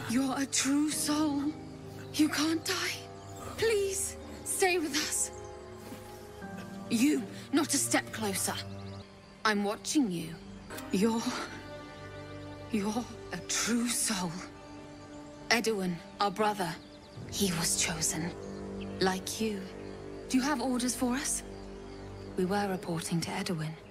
You're a true soul. You can't die. Please, stay with us. You, not a step closer. I'm watching you. You're a true soul. Edwin, our brother, he was chosen. Like you. Do you have orders for us? We were reporting to Edwin.